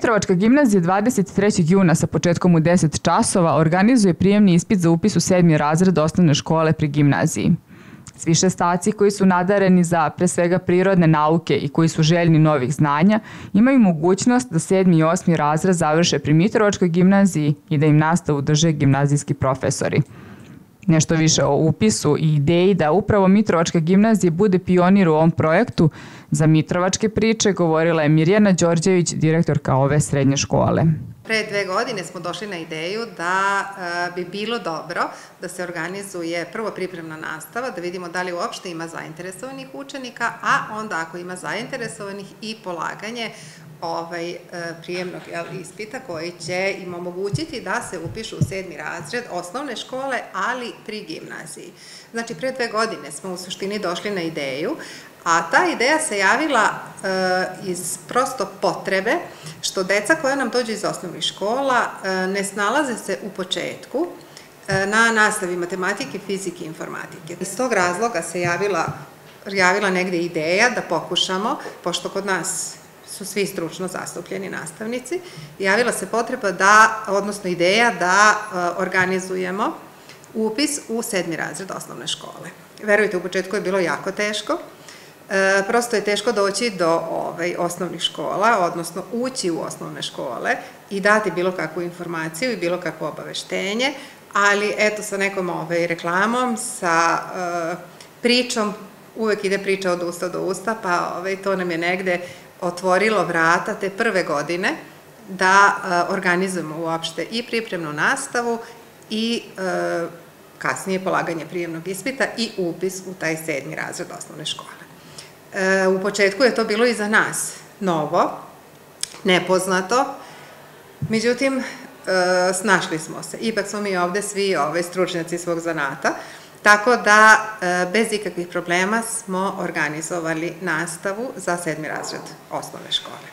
Mitrovačka gimnazija 23. juna sa početkom u 10 časova organizuje prijemni ispit za upis u 7. razred osnovne škole pri gimnaziji. Svi šestaci koji su nadareni za pre svega prirodne nauke i koji su željni novih znanja imaju mogućnost da 7. i 8. razred završe pri Mitrovačkoj gimnaziji i da im nastavu drže gimnazijski profesori. Nešto više o upisu i ideji da upravo Mitrovačka gimnazija bude pionir u ovom projektu za Mitrovačke priče govorila je Mirjana Đorđević, direktorka ove srednje škole. Pre 2 godine smo došli na ideju da bi bilo dobro da se organizuje prvo pripremna nastava, da vidimo da li uopšte ima zainteresovanih učenika, a onda ako ima zainteresovanih i polaganje prijemnog ispita koji će im omogućiti da se upišu u 7. razred osnovne škole, ali pri gimnaziji. Znači, pre 2 godine smo u suštini došli na ideju, a ta ideja se javila iz prosto potrebe što deca koja nam dođu iz osnovnih škola ne snalaze se u početku na nastavi matematike, fizike i informatike. Iz tog razloga se javila negde ideja da pokušamo, pošto kod nas su svi stručno zastupljeni nastavnici, javila se potreba odnosno ideja da organizujemo upis u 7. razred osnovne škole. Verujte, u početku je bilo jako teško. Prosto je teško doći do osnovnih škola, odnosno ući u osnovne škole i dati bilo kakvu informaciju i bilo kakvo obaveštenje, ali eto sa nekom reklamom, sa pričom, uvek ide priča od usta do usta, pa to nam je negde otvorilo vrata te prve godine da organizujemo uopšte i pripremnu nastavu i kasnije polaganje prijemnog ispita i upis u taj 7. razred osnovne škole. U početku je to bilo i za nas novo, nepoznato, međutim, snašli smo se. Ipak smo mi ovde svi stručnjaci svog zanata, tako da bez ikakvih problema smo organizovali nastavu za 7. razred osnovne škole.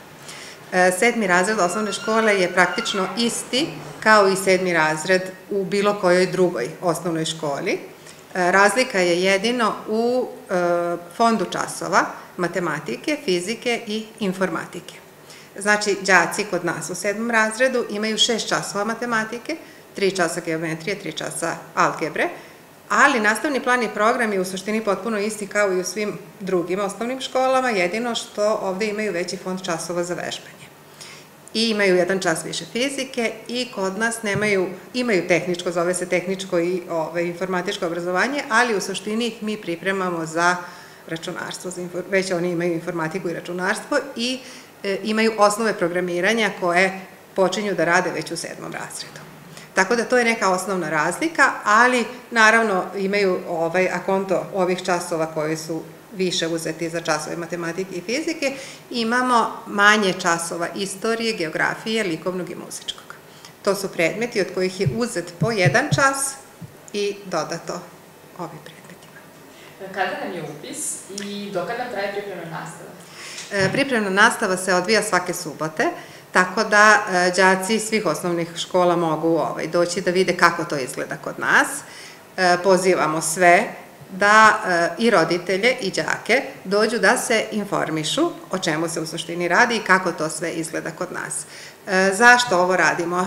7. razred osnovne škole je praktično isti kao i 7. razred u bilo kojoj drugoj osnovnoj školi. Razlika je jedino u fondu časova matematike, fizike i informatike. Znači, đaci kod nas u 7. razredu imaju 6 časova matematike, 3 časa geometrije, 3 časa algebre, ali nastavni plan i program je u suštini potpuno isti kao i u svim drugim osnovnim školama, jedino što ovde imaju veći fond časova za vežbanje. I imaju 1 čas više fizike i kod nas imaju tehničko, zove se tehničko i informatičko obrazovanje, ali u suštini ih mi pripremamo za računarstvo, već oni imaju informatiku i računarstvo i imaju osnove programiranja koje počinju da rade već u 7. razredu. Tako da to je neka osnovna razlika, ali naravno imaju akonto ovih časova koji su više uzeti za časove matematike i fizike, imamo manje časova istorije, geografije, likovnog i muzičkog. To su predmeti od kojih je uzet po 1 čas i dodato ovim predmetima. Kada nam je upis i do kada traje pripremna nastava? Pripremna nastava se odvija svake subote, tako da đaci svih osnovnih škola mogu doći da vide kako to izgleda kod nas. Pozivamo sve da i roditelje i đake dođu da se informišu o čemu se u suštini radi i kako to sve izgleda kod nas. Zašto ovo radimo?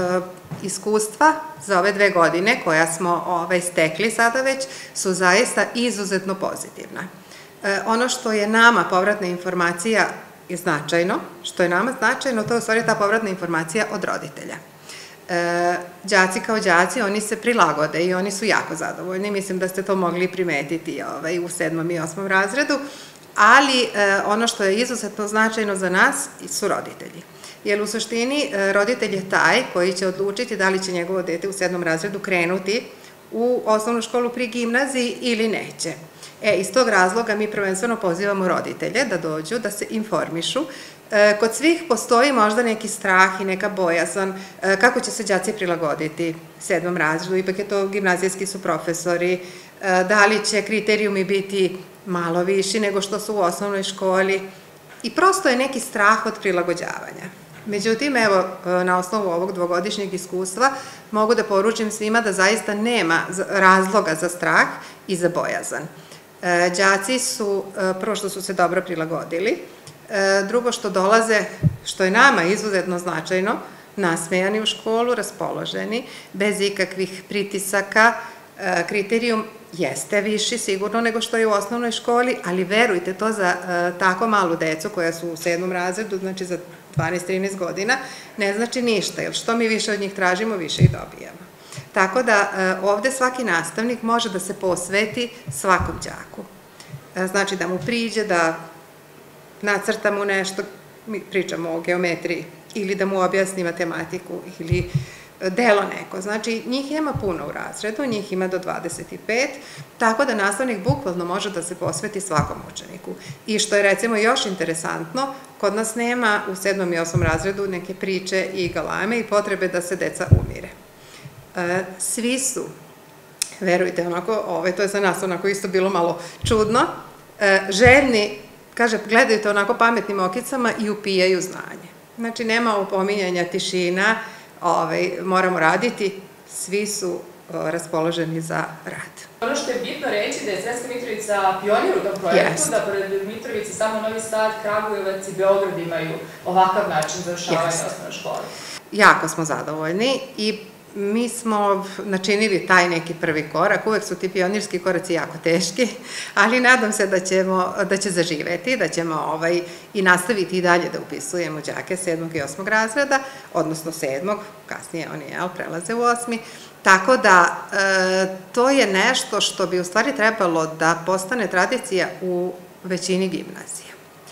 Iskustva za ove 2 godine koja smo stekli sada već su zaista izuzetno pozitivna. Ono što je nama povratna informacija je značajno, to je u stvari ta povratna informacija od roditelja. Đaci kao đaci, oni se prilagode i oni su jako zadovoljni, mislim da ste to mogli primetiti u 7. i 8. razredu, ali ono što je izuzetno značajno za nas su roditelji. Jer u suštini roditelj je taj koji će odlučiti da li će njegovo dete u 7. razredu krenuti u osnovnu školu pri gimnaziji ili neće. Iz tog razloga mi prvenstveno pozivamo roditelje da dođu, da se informišu. Kod svih postoji možda neki strah i neka bojazan kako će se đaci prilagoditi 7. razredu, ipak je to gimnazijski su profesori, da li će kriterijumi biti malo viši nego što su u osnovnoj školi i prosto je neki strah od prilagođavanja. Međutim, evo, na osnovu ovog 2-godišnjeg iskustva mogu da poručim svima da zaista nema razloga za strah i za bojazan. Đaci su, prvo što su se dobro prilagodili, Drugo što dolaze, što je nama izuzetno značajno, nasmejani u školu, raspoloženi, bez ikakvih pritisaka. Kriterijum jeste viši sigurno nego što je u osnovnoj školi, ali verujte, to za tako malu decu koja su u 7. razredu, znači za 12-13 godina, ne znači ništa, jer što mi više od njih tražimo, više ih dobijamo. Tako da ovde svaki nastavnik može da se posveti svakom đaku. Znači da mu priđe, da nacrta mu nešto, mi pričamo o geometriji, ili da mu objasni matematiku, ili delo neko. Znači, njih ima puno u razredu, njih ima do 25, tako da nastavnik bukvalno može da se posveti svakom učeniku. I što je recimo još interesantno, kod nas nema u 7. i 8. razredu neke priče i galame i potrebe da se deca umire. Svi su, verujte, onako, to je za nas onako isto bilo malo čudno, željni, kaže, gledaju to onako pametnim okicama i upijaju znanje. Znači, nema opominjanja, tišina, moramo raditi, svi su raspoloženi za rad. Ono što je bitno reći da je Sremska Mitrovica pionir u tom projektu, da pored Mitrovice samo Novi Sad, Kragujevac i Beograd imaju ovakav način završavanja osnovne škole. Jako smo zadovoljni i mi smo načinili taj neki prvi korak, uvek su ti pionirski koraci jako teški, ali nadam se da će zaživeti, da ćemo i nastaviti i dalje da upisujemo đake 7. i 8. razreda, odnosno 7. kasnije oni prelaze u 8. Tako da to je nešto što bi u stvari trebalo da postane tradicija u većini gimnazija.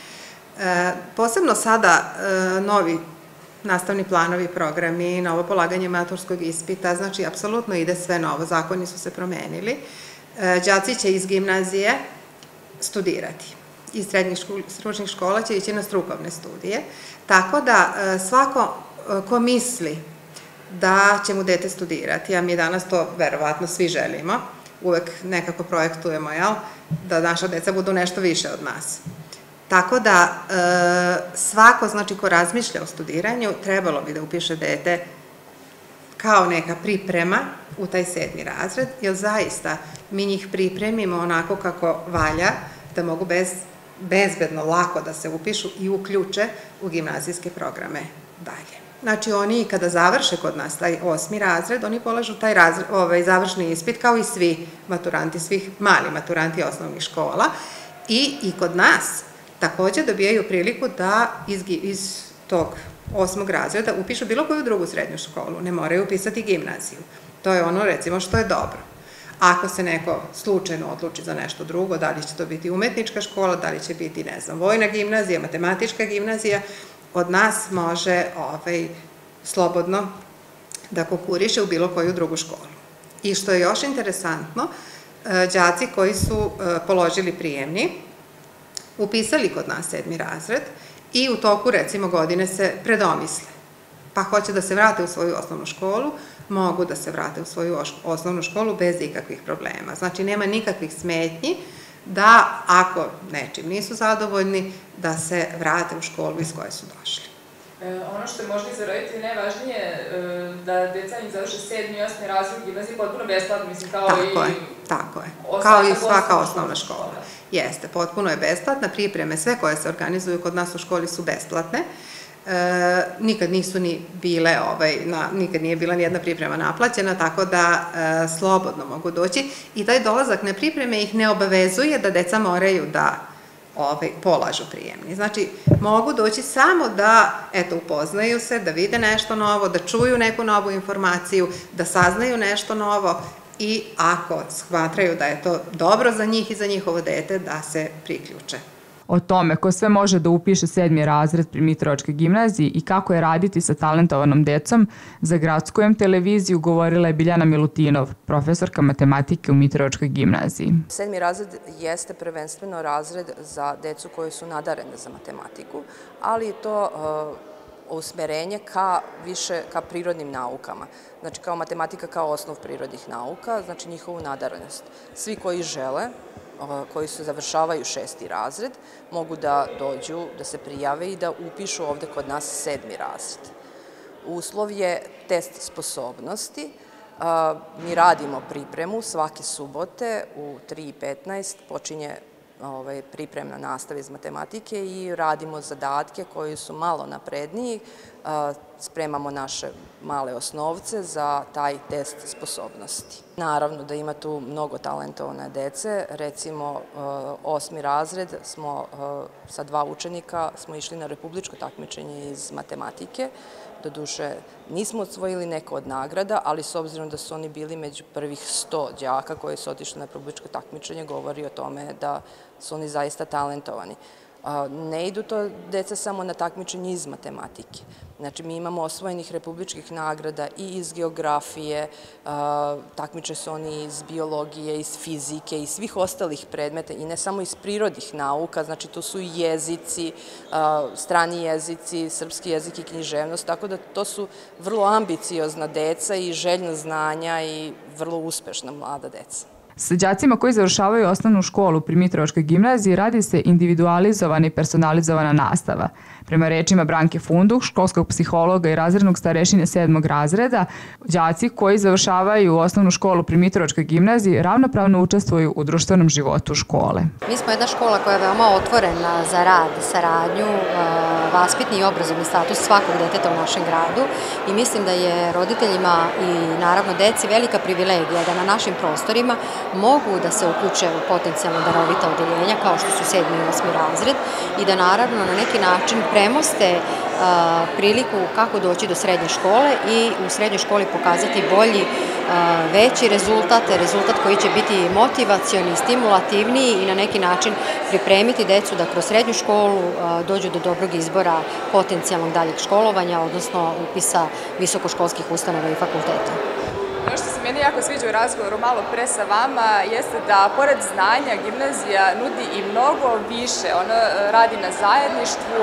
Posebno sada novi nastavni planovi, programi, novo polaganje maturskog ispita, znači apsolutno ide sve novo, zakoni su se promenili. Đaci će iz gimnazije studirati, iz srednjih stručnih škola će ići na strukovne studije, tako da svako ko misli da će mu dete studirati, a mi danas to verovatno svi želimo, uvek nekako projektujemo, da naša deca budu nešto više od nas. Tako da svako, znači, ko razmišlja o studiranju, trebalo bi da upiše dete kao neka priprema u taj 7. razred, jer zaista mi njih pripremimo onako kako valja, da mogu bezbedno, lako da se upišu i uključe u gimnazijske programe dalje. Znači, oni kada završe kod nas taj 8. razred, oni polažu taj završni ispit kao i svi maturanti, svih mali maturanti osnovnih škola i kod nas takođe dobijaju priliku da iz tog 8. razreda upišu bilo koju drugu srednju školu, ne moraju upisati gimnaziju. To je ono, recimo, što je dobro. Ako se neko slučajno odluči za nešto drugo, da li će to biti umetnička škola, da li će biti, ne znam, vojna gimnazija, matematička gimnazija, od nas može slobodno da konkuriše u bilo koju drugu školu. I što je još interesantno, đaci koji su položili prijemni, upisali kod nas 7. razred i u toku, recimo, godine se predomisle, pa hoće da se vrate u svoju osnovnu školu, mogu da se vrate u svoju osnovnu školu bez ikakvih problema. Znači, nema nikakvih smetnji da, ako nečim nisu zadovoljni, da se vrate u školu iz koje su došli. Ono što je možda i za roditelji najvažnije, da deca im završe 7. i 8. razred gimnazije potpuno besplatno, mislim, kao i... Tako je, kao i svaka osnovna škola. Jeste, potpuno je besplatna, pripreme sve koje se organizuju kod nas u školi su besplatne, nikad nisu ni bile, nikad nije bila nijedna priprema naplaćena, tako da slobodno mogu doći i taj dolazak na pripreme ih ne obavezuje da deca moraju da polažu prijemni. Znači, mogu doći samo da, upoznaju se, da vide nešto novo, da čuju neku novu informaciju, da saznaju nešto novo i ako shvatraju da je to dobro za njih i za njihovo dete, da se priključe. O tome ko sve može da upiše 7. razred pri Mitrovačkoj gimnaziji i kako je raditi sa talentovanom decom, za Gradsku M televiziju govorila je Biljana Milutinov, profesorka matematike u Mitrovačkoj gimnaziji. 7. razred jeste prvenstveno razred za decu koje su nadarene za matematiku, ali je to usmerenje više ka prirodnim naukama. Znači, kao matematika kao osnov prirodnih nauka, znači njihovu nadarenost. Svi koji žele, koji se završavaju 6. razred, mogu da dođu, da se prijave i da upišu ovde kod nas 7. razred. Uslov je test sposobnosti. Mi radimo pripremu svake subote u 3:15, počinje pripremna nastava iz matematike i radimo zadatke koji su malo napredniji, spremamo naše male osnovce za taj test sposobnosti. Naravno da ima tu mnogo talentovane dece, recimo 8. razred smo sa 2 učenika smo išli na republičko takmičenje iz matematike. Doduše, nismo osvojili neko od nagrada, ali s obzirom da su oni bili među prvih 100 đaka koji su otišli na republičko takmičenje, govori o tome da su oni zaista talentovani. Ne idu to deca samo na takmičenje iz matematike. Znači, mi imamo osvojenih republičkih nagrada i iz geografije, takmiče su oni iz biologije, iz fizike i svih ostalih predmeta i ne samo iz prirodnih nauka, znači tu su i jezici, strani jezici, srpski jezik i književnost, tako da to su vrlo ambiciozna deca i željna znanja i vrlo uspešna mlada deca. Sa đacima koji završavaju osnovnu školu pri Mitrovačkoj gimnaziji radi se individualizovana i personalizovana nastava. Prema rečima Branke Funduh, školskog psihologa i razrednog starešine 7. razreda, đaci koji završavaju osnovnu školu pri Mitrovačkoj gimnaziji ravnopravno učestvuju u društvenom životu škole. Mi smo jedna škola koja je veoma otvorena za rad, saradnju, vaspitni i obrazovni status svakog deteta u našem gradu i mislim da je roditeljima i naravno deci velika privilegija da na našim prostorima mogu da se uključe u potencijalno darovita odeljenja kao što su 7. i 8. razred i da naravno na neki način premoste priliku kako doći do srednje škole i u srednjoj školi pokazati bolji, veći rezultat koji će biti motivacioni, stimulativniji i na neki način pripremiti decu da kroz srednju školu dođu do dobrog izbora potencijalnog daljeg školovanja, odnosno upisa visokoškolskih ustanova i fakulteta. Ono što se meni jako sviđa u razgovoru malo pre sa vama jeste da pored znanja gimnazija nudi i mnogo više. Ono radi na zajedništvu,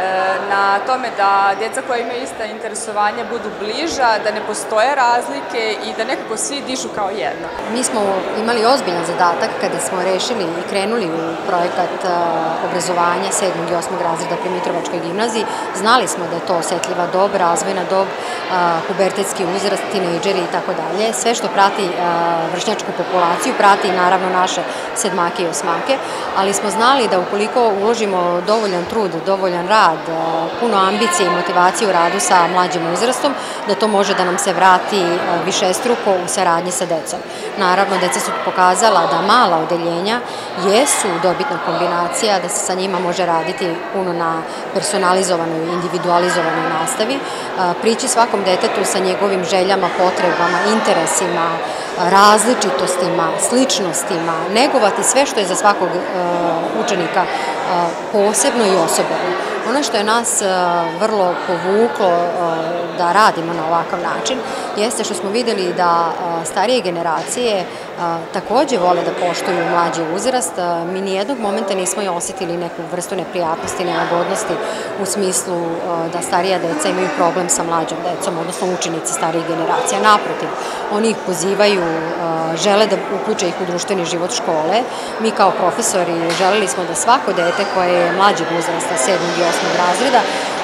na tome da djeca koja imaju ista interesovanja budu bliža, da ne postoje razlike i da nekako svi dišu kao jedno. Mi smo imali ozbiljan zadatak kada smo rešili i krenuli u projekat obrazovanja 7. i 8. razreda pri Mitrovačkoj gimnaziji. Znali smo da je to osetljiva dob, razvojna dob, pubertetski uzrast, tinejdžeri i tako dalje. Sve što prati vršnjačku populaciju, prati naravno naše sedmake i osmake, ali smo znali da ukoliko uložimo dovoljan trud, dovoljan rad, puno ambicije i motivacije u radu sa mlađim uzrastom, da to može da nam se vrati višestruko u saradnji sa decom. Naravno, deca su pokazala da mala odeljenja jesu dobitna kombinacija, da se sa njima može raditi puno na personalizovanoj, individualizovanoj nastavi, prići svakom detetu sa njegovim željama, potrebama, interesima, različitostima, sličnostima, negovati sve što je za svakog učenika posebno i osobeno. Ono što je nas vrlo povuklo da radimo na ovakav način jeste što smo vidjeli da starije generacije takođe vole da poštuju mlađi uzrast. Mi nijednog momenta nismo osjetili neku vrstu neprijatnosti, nelagodnosti u smislu da starija deca imaju problem sa mlađom decom, odnosno učenici starijih generacija. Naprotiv, oni ih pozivaju, žele da uključe ih u društveni život škole. Mi kao profesori želeli smo da svako dete koje je mlađeg uzrasta 7. i 8. razreda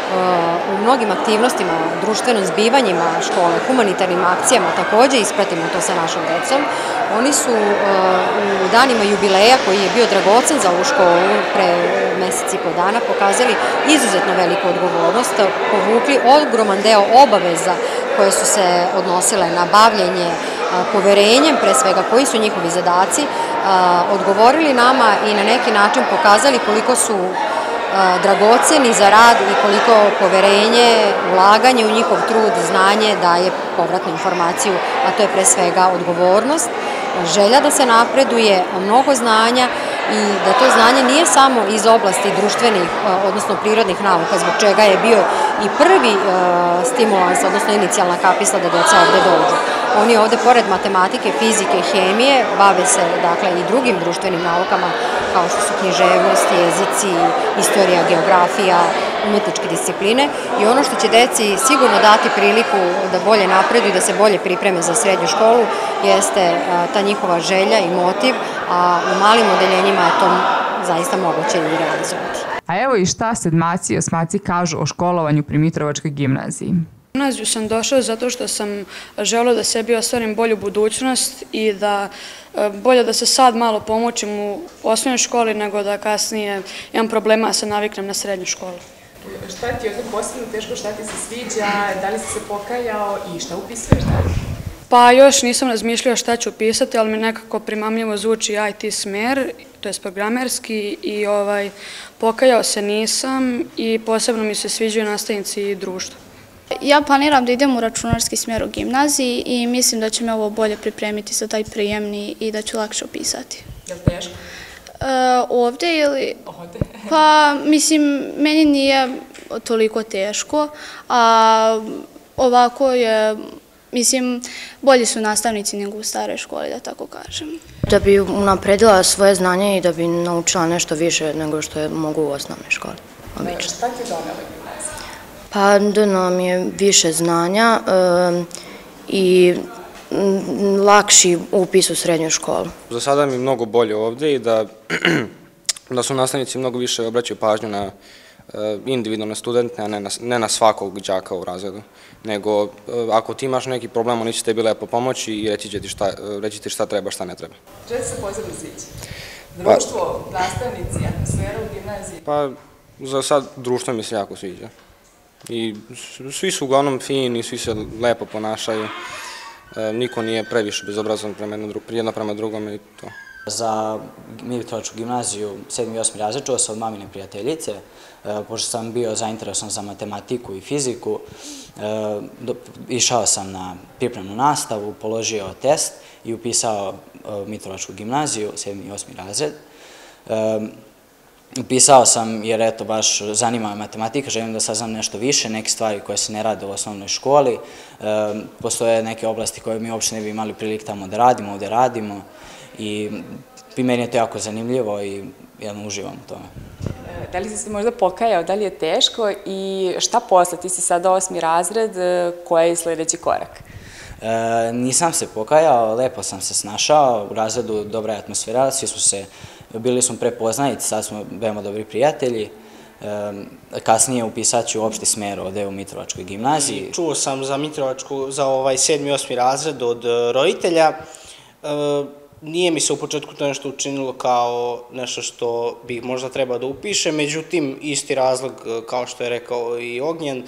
u mnogim aktivnostima, društvenim zbivanjima škole, humanitarnim akcijama takođe ispratimo to sa našom decom. Oni su u danima jubileja koji je bio dragocen za ovu školu pre meseci i po dana pokazali izuzetno veliku odgovornost, povukli ogroman deo obaveza koje su se odnosile na bavljenje poverenjem, pre svega koji su njihovi zadaci, odgovorili nama i na neki način pokazali koliko su dragoceni za rad i koliko poverenje, ulaganje u njihov trud, znanje daje povratnu informaciju, a to je pre svega odgovornost, želja da se napreduje, mnogo znanja i da to znanje nije samo iz oblasti društvenih, odnosno prirodnih nauka, zbog čega je bio i prvi stimulans, odnosno inicijalna kapisla da deca ovde dođu. Oni ovde, pored matematike, fizike, hemije, bave se dakle i drugim društvenim naukama, kao što su književnost, jezici, istorija, geografija, umetničke discipline i ono što će deci sigurno dati priliku da bolje napreduju i da se bolje pripreme za srednju školu jeste ta njihova želja i motiv, a u malim odeljenjima je to zaista moguće i realizovati. A evo i šta sedmaci i osmaci kažu o školovanju pri Mitrovačkoj gimnaziji. U gimnaziju sam došla zato što sam želeo da sebi ostvarim bolju budućnost i da bolje da se sad malo pomučim u osnovnoj školi nego da kasnije imam problema da se naviknem na srednju školu. Šta ti je ovdje posebno teško, šta ti se sviđa, da li si se pokajao i šta upisuješ dalje? Pa još nisam razmišljala šta ću upisati, ali mi nekako primamljivo zvuči IT smer, to je programerski i pokajao se nisam i posebno mi se sviđaju nastavnici i društvo. Ja planiram da idem u računarski smjer u gimnaziji i mislim da će me ovo bolje pripremiti za taj prijemni i da ću lakše upisati. Je li teško? Ovdje ili? Ovdje. Pa, mislim, meni nije toliko teško, a ovako je, mislim, bolji su nastavnici nego u staroj školi, da tako kažem. Da bi unapredila svoje znanje i da bi naučila nešto više nego što je mogu u osnovnoj školi. Šta ti je donela gimnazija? Pa donela mi je više znanja i lakši upis u srednju školu. Za sada mi je mnogo bolje ovdje i da su nastavnici mnogo više obraćaju pažnju na individualne studente, a ne na svakog đaka u razredu. Nego, ako ti imaš neki problem, oni će tebi lepo pomoći i reći ti šta treba, šta ne treba. Šta ti se posebno sviđa? Društvo, nastavnici, atmosfera u gimnaziji? Pa, za sad društvo mi se jako sviđa. I svi su uglavnom fini, svi se lepo ponašaju. Niko nije previše bezobrazan jedno prema drugome i to. Za Mitrovačku gimnaziju 7. i 8. razred čuo sam od mamine prijateljice, pošto sam bio zainteresovan za matematiku i fiziku. Išao sam na pripremnu nastavu, položio test i upisao Mitrovačku gimnaziju 7. i 8. razred. Upisao sam jer eto baš zanima me matematika, želim da saznam nešto više, neke stvari koje se ne rade u osnovnoj školi. Postoje neke oblasti koje mi uopšte ne bi imali prilik tamo da radimo, ovde radimo i meni je to jako zanimljivo i jedno uživam u tome. Da li si se možda pokajao, da li je teško i šta posle? Ti si sada 8. razred, koji je sljedeći korak? Nisam se pokajao, lepo sam se snašao, u razredu dobra je atmosfera, bili smo prepoznanici, sad smo veoma dobri prijatelji. Kasnije upisat ću opšti smer ovde u Mitrovačkoj gimnaziji. Čuo sam za Mitrovačku, za 7. i 8. razred od roditelja. Nije mi se u početku to nešto učinilo kao nešto što bih možda trebao da upiše, međutim, isti razlog, kao što je rekao i Ognjen,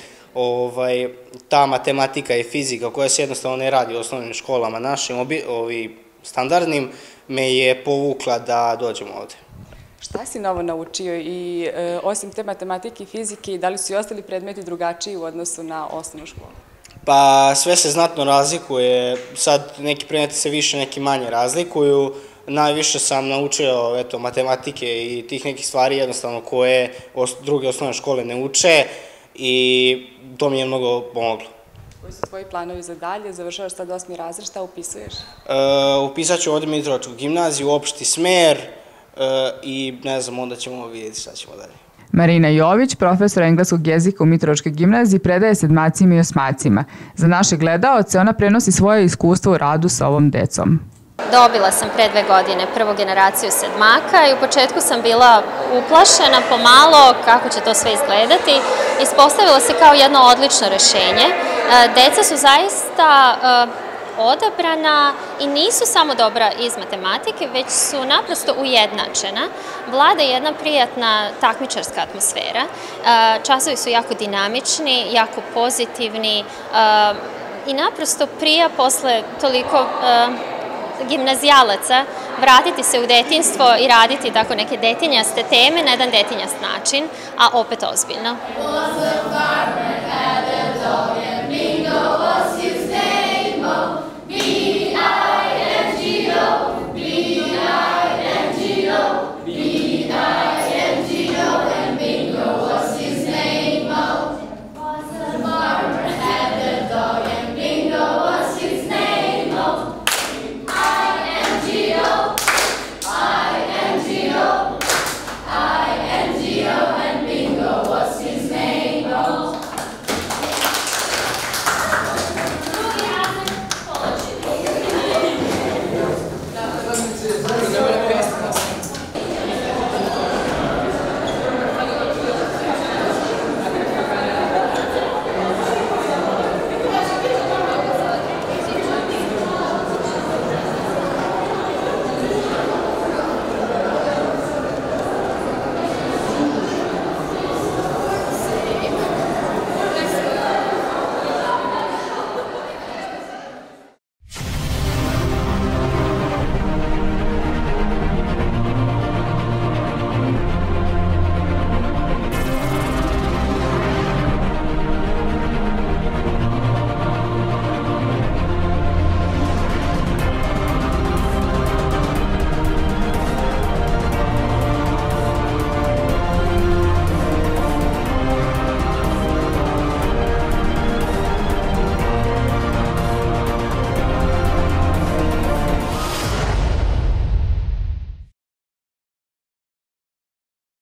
ta matematika i fizika koja se jednostavno ne radi u osnovnim školama našim, standardnim, me je povukla da dođem ovde. Šta si novo naučio i osim te matematike i fizike, da li su i ostali predmeti drugačiji u odnosu na osnovnu školu? Pa sve se znatno razlikuje, sad neki predmeti se više, neki manje razlikuju. Najviše sam naučio matematike i tih nekih stvari jednostavno koje druge osnovne škole ne uče i to mi je mnogo pomoglo. Koji su tvoji planovi za dalje? Završavaš sad 8. razred, šta upisuješ? Upisat ću ovdje Mitrovačku gimnaziju, opšti smer i ne znam, onda ćemo vidjeti šta ćemo dalje. Marina Jović, profesor engleskog jezika u Mitrovačkoj gimnaziji, predaje sedmacima i osmacima. Za naše gledaoce ona prenosi svoje iskustvo u radu sa ovom decom. Dobila sam pre 2 godine prvu generaciju sedmaka i u početku sam bila uplašena pomalo kako će to sve izgledati. Ispostavilo se kao jedno odlično rešenje. Deca su zaista odabrana i nisu samo dobra iz matematike, već su naprosto ujednačena. Vlada jedna prijatna takmičarska atmosfera. Časovi su jako dinamični, jako pozitivni i naprosto prija posle toliko gimnazijalaca vratiti se u detinjstvo i raditi tako neke detinjaste teme na jedan detinjast način, a opet ozbiljno.